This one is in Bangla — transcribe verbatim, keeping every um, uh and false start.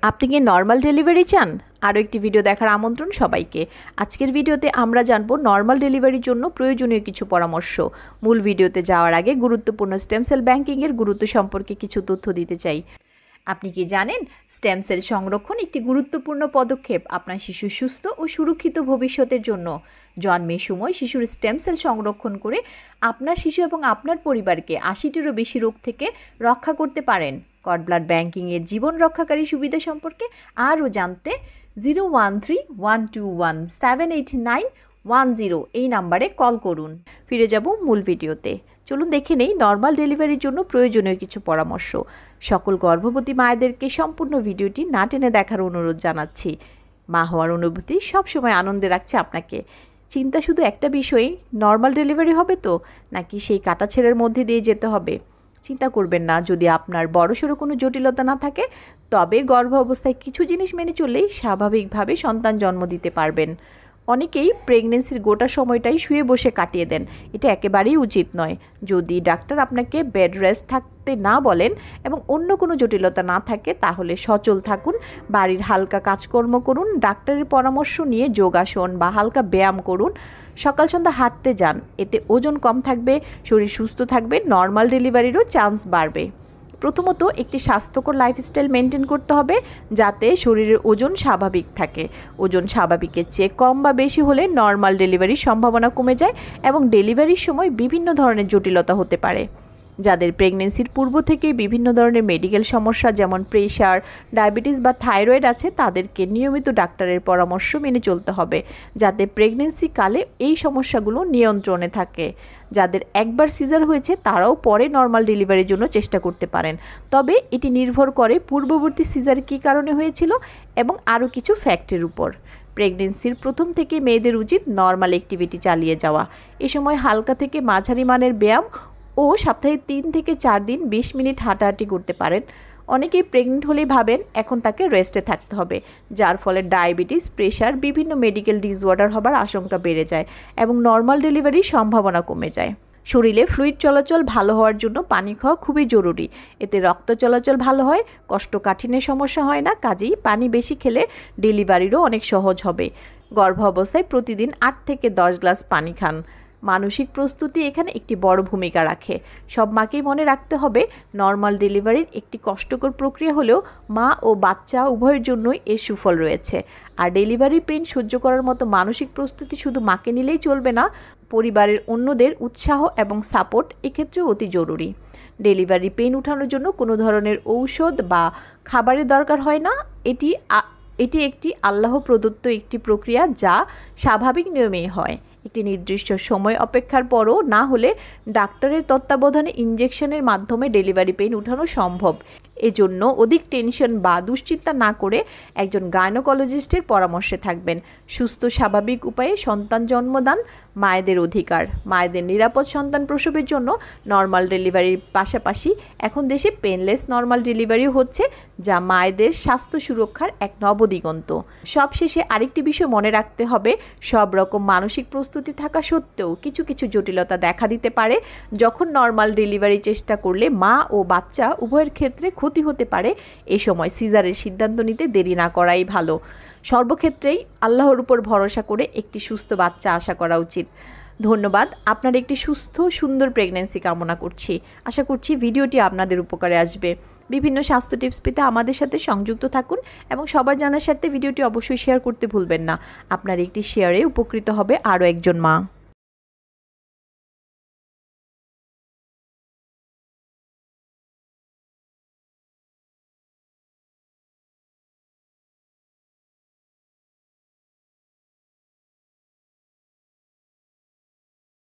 আপনি কি নর্মাল ডেলিভারি চান? আরও একটি ভিডিও দেখার আমন্ত্রণ সবাইকে। আজকের ভিডিওতে আমরা জানবো নর্মাল ডেলিভারির জন্য প্রয়োজনীয় কিছু পরামর্শ। মূল ভিডিওতে যাওয়ার আগে গুরুত্বপূর্ণ স্টেম সেল ব্যাংকিংয়ের গুরুত্ব সম্পর্কে কিছু তথ্য দিতে চাই। আপনি কি জানেন স্টেম সেল সংরক্ষণ একটি গুরুত্বপূর্ণ পদক্ষেপ আপনার শিশুর সুস্থ ও সুরক্ষিত ভবিষ্যতের জন্য। জন্মের সময় শিশুর স্টেম সেল সংরক্ষণ করে আপনার শিশু এবং আপনার পরিবারকে আশিটিরও বেশি রোগ থেকে রক্ষা করতে পারেন। কর্ড ব্লাড ব্যাংকিংয়ের জীবন রক্ষাকারী সুবিধা সম্পর্কে আরও জানতে zero one three one two one seven eight nine one zero এই নাম্বারে কল করুন। ফিরে যাব মূল ভিডিওতে। চলুন দেখে নেই নর্মাল ডেলিভারির জন্য প্রয়োজনীয় কিছু পরামর্শ। সকল গর্ভবতী মায়েদেরকে সম্পূর্ণ ভিডিওটি না টেনে দেখার অনুরোধ জানাচ্ছি। মা হওয়ার অনুভূতি সবসময় আনন্দে রাখছে আপনাকে। চিন্তা শুধু একটা বিষয়ই, নর্মাল ডেলিভারি হবে তো, নাকি সেই কাটাছেড়ের মধ্যে দিয়ে যেতে হবে। চিন্তা করবেন না, যদি আপনার বড়সড় কোনো জটিলতা না থাকে তবে গর্ভ অবস্থায় কিছু জিনিস মেনে চললেই স্বাভাবিকভাবে সন্তান জন্ম দিতে পারবেন। অনেকেই প্রেগনেন্সির গোটা সময়টাই শুয়ে বসে কাটিয়ে দেন। এটা একেবারেই উচিত নয়। যদি ডাক্তার আপনাকে বেড রেস্ট থাকতে না বলেন এবং অন্য কোনো জটিলতা না থাকে তাহলে সচল থাকুন, বাড়ির হালকা কাজকর্ম করুন, ডাক্তারের পরামর্শ নিয়ে যোগাসন বা হালকা ব্যায়াম করুন, সকাল সন্ধ্যা হাঁটতে যান। এতে ওজন কম থাকবে, শরীর সুস্থ থাকবে, নর্মাল ডেলিভারিরও চান্স বাড়বে। প্রথমত একটি স্বাস্থ্যকর লাইফস্টাইল মেনটেন করতে হবে যাতে শরীরের ওজন স্বাভাবিক থাকে। ওজন স্বাভাবিকের চেয়ে কম বা বেশি হলে নর্মাল ডেলিভারির সম্ভাবনা কমে যায় এবং ডেলিভারির সময় বিভিন্ন ধরনের জটিলতা হতে পারে। যাদের প্রেগনেন্সির পূর্ব থেকেই বিভিন্ন ধরনের মেডিকেল সমস্যা যেমন প্রেশার, ডায়াবেটিস বা থাইরয়েড আছে তাদেরকে নিয়মিত ডাক্তারের পরামর্শ মেনে চলতে হবে যাতে প্রেগনেন্সি কালে এই সমস্যাগুলো নিয়ন্ত্রণে থাকে। যাদের একবার সিজার হয়েছে তারাও পরে নর্মাল ডেলিভারির জন্য চেষ্টা করতে পারেন, তবে এটি নির্ভর করে পূর্ববর্তী সিজার কী কারণে হয়েছিল এবং আরও কিছু ফ্যাক্টের উপর। প্রেগনেন্সির প্রথম থেকে মেয়েদের উচিত নর্মাল অ্যাক্টিভিটি চালিয়ে যাওয়া। এ সময় হালকা থেকে মাঝারি মানের ব্যায়াম ও সপ্তাহে তিন থেকে চার দিন বিশ মিনিট হাঁটাহাঁটি করতে পারেন। অনেকেই প্রেগনেন্ট হলেই ভাবেন এখন তাকে রেস্টে থাকতে হবে, যার ফলে ডায়াবেটিস, প্রেশার, বিভিন্ন মেডিকেল ডিসঅর্ডার হবার আশঙ্কা বেড়ে যায় এবং নর্মাল ডেলিভারির সম্ভাবনা কমে যায়। শরীরে ফ্লুইড চলাচল ভালো হওয়ার জন্য পানি খাওয়া খুবই জরুরি। এতে রক্ত চলাচল ভালো হয়, কোষ্ঠকাঠিন্যের সমস্যা হয় না, কাজেই পানি বেশি খেলে ডেলিভারিরও অনেক সহজ হবে। গর্ভ অবস্থায় প্রতিদিন আট থেকে দশ গ্লাস পানি খান। মানসিক প্রস্তুতি এখানে একটি বড় ভূমিকা রাখে। সব মাকেই মনে রাখতে হবে নর্মাল ডেলিভারির একটি কষ্টকর প্রক্রিয়া হলেও মা ও বাচ্চা উভয়ের জন্যই এর সুফল রয়েছে। আর ডেলিভারি পেইন সহ্য করার মতো মানসিক প্রস্তুতি শুধু মাকে নিলেই চলবে না, পরিবারের অন্যদের উৎসাহ এবং সাপোর্ট এক্ষেত্রেও অতি জরুরি। ডেলিভারি পেইন উঠানোর জন্য কোনো ধরনের ঔষধ বা খাবারের দরকার হয় না। এটি এটি একটি আল্লাহ প্রদত্ত একটি প্রক্রিয়া যা স্বাভাবিক নিয়মেই হয়। একটি নির্দিষ্ট সময় অপেক্ষার পরও না হলে ডাক্তারের তত্ত্বাবধানে ইনজেকশনের মাধ্যমে ডেলিভারি পেইন উঠানো সম্ভব। এজন্য অধিক টেনশন বা দুশ্চিন্তা না করে একজন গাইনোকোলজিস্টের পরামর্শে থাকবেন। সুস্থ স্বাভাবিক উপায়ে সন্তান জন্মদান মায়েদের অধিকার। মায়েদের নিরাপদ সন্তান প্রসবের জন্য নর্মাল ডেলিভারির পাশাপাশি এখন দেশে পেনলেস নর্মাল ডেলিভারিও হচ্ছে, যা মায়েদের স্বাস্থ্য সুরক্ষার এক নবদিগন্ত। সবশেষে আরেকটি বিষয় মনে রাখতে হবে, সব রকম মানসিক প্রস্তুতি থাকা সত্ত্বেও কিছু কিছু জটিলতা দেখা দিতে পারে। যখন নর্মাল ডেলিভারি চেষ্টা করলে মা ও বাচ্চা উভয়ের ক্ষেত্রে ক্ষতি হতে পারে, এ সময় সিজারের সিদ্ধান্ত নিতে দেরি না করাই ভালো। সর্বক্ষেত্রেই আল্লাহর উপর ভরসা করে একটি সুস্থ বাচ্চা আশা করা উচিত। ধন্যবাদ। আপনার একটি সুস্থ সুন্দর প্রেগন্যান্সি কামনা করছি। আশা করছি ভিডিওটি আপনাদের উপকারে আসবে। বিভিন্ন স্বাস্থ্য টিপস পেতে আমাদের সাথে সংযুক্ত থাকুন এবং সবার জানার সাথে ভিডিওটি অবশ্যই শেয়ার করতে ভুলবেন না। আপনার একটি শেয়ারে উপকৃত হবে আরও একজন মা।